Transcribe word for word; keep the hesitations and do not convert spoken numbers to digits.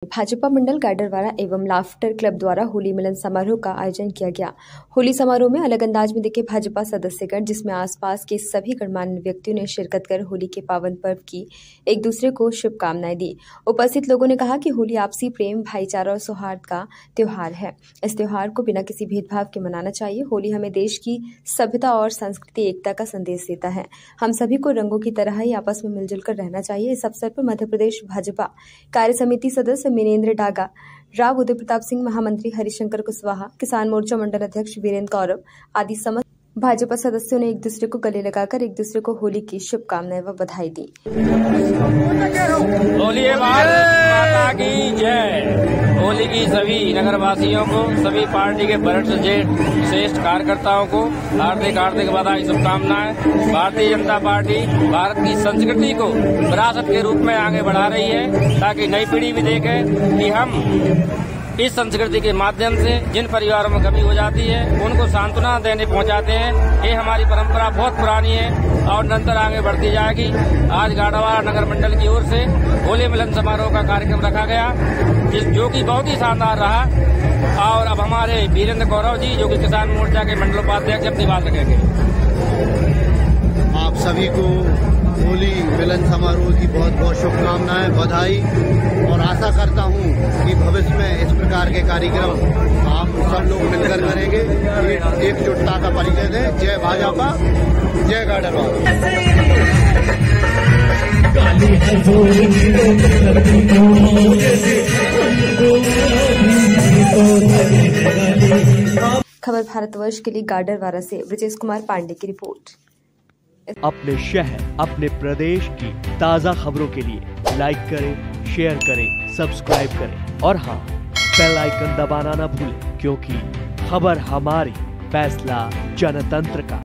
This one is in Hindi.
भाजपा मंडल गाडरवारा एवं लाफ्टर क्लब द्वारा होली मिलन समारोह का आयोजन किया गया। होली समारोह में अलग अंदाज में दिखे भाजपा सदस्यगण, जिसमें आसपास के सभी गणमान्य व्यक्तियों ने शिरकत कर होली के पावन पर्व की एक दूसरे को शुभकामनाएं दी। उपस्थित लोगों ने कहा कि होली आपसी प्रेम, भाईचारा और सौहार्द का त्योहार है। इस त्योहार को बिना किसी भेदभाव के मनाना चाहिए। होली हमें देश की सभ्यता और संस्कृति एकता का संदेश देता है। हम सभी को रंगों की तरह ही आपस में मिलजुल कर रहना चाहिए। इस अवसर पर मध्य प्रदेश भाजपा कार्य समिति सदस्य मीनेन्द्र डागा, राव उदय प्रताप सिंह, महामंत्री हरिशंकर कुशवाहा, किसान मोर्चा मंडल अध्यक्ष वीरेंद्र कौरव आदि समस्त भाजपा सदस्यों ने एक दूसरे को गले लगाकर एक दूसरे को होली की शुभकामनाएं व बधाई दी। बोलिए भारत माता की जय। होली की सभी नगरवासियों को, सभी पार्टी के वरिष्ठ श्रेष्ठ कार्यकर्ताओं को हार्दिक हार्दिक बधाई, शुभकामनाएं। भारतीय जनता पार्टी भारत की संस्कृति को विरासत के रूप में आगे बढ़ा रही है, ताकि नई पीढ़ी भी देखे कि हम इस संस्कृति के माध्यम से जिन परिवारों में कमी हो जाती है उनको सांत्वना देने पहुंचाते हैं। ये हमारी परंपरा बहुत पुरानी है और निरंतर आगे बढ़ती जाएगी। आज गाडरवारा नगर मंडल की ओर से होली मिलन समारोह का कार्यक्रम रखा गया, जिस जो कि बहुत ही शानदार रहा। और अब हमारे वीरेंद्र कौरव जी, जो कि किसान मोर्चा के मंडल उपाध्यक्ष, अपनी बात रखेंगे। आप सभी को होली मिलन समारोह की बहुत बहुत शुभकामनाएं, बधाई, और आशा करता हूं कि भविष्य में इस प्रकार के कार्यक्रम आप सब लोग मिलकर करेंगे। एकजुटता का परिचय दें। जय भाजपा, जय गाडरवारा। खबर भारतवर्ष के लिए गाडरवारा से ब्रजेश कुमार पांडे की रिपोर्ट। अपने शहर, अपने प्रदेश की ताज़ा खबरों के लिए लाइक करें, शेयर करें, सब्सक्राइब करें और हाँ, बेल आइकन दबाना ना भूलें, क्योंकि खबर हमारी, फैसला जनतंत्र का।